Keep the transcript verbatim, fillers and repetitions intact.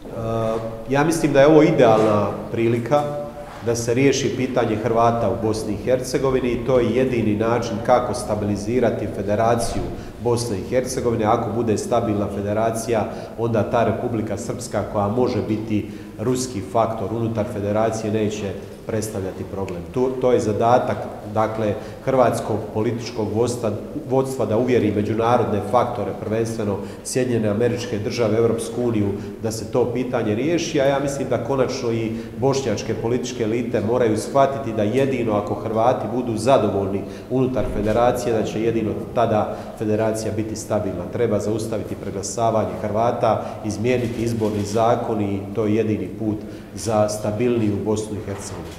Ja mislim da je ovo idealna prilika da se riješi pitanje Hrvata u Bosni i Hercegovini i to je jedini način kako stabilizirati Federaciju Bosne i Hercegovine. Ako bude stabilna federacija, onda ta Republika Srpska, koja može biti ruski faktor unutar federacije, neće predstavljati problem. To, to je zadatak, dakle, hrvatskog političkog vodstva, vodstva da uvjeri međunarodne faktore, prvenstveno Sjedinjene Američke Države, Europsku uniju, da se to pitanje riješi, a ja mislim da konačno i bošnjačke političke elite moraju shvatiti da jedino ako Hrvati budu zadovoljni unutar federacije, da će jedino tada federacija biti stabilna. Treba zaustaviti preglasavanje Hrvata, izmijeniti izborni zakon i to je jedini put za stabilniju Bosnu i Hercegovinu.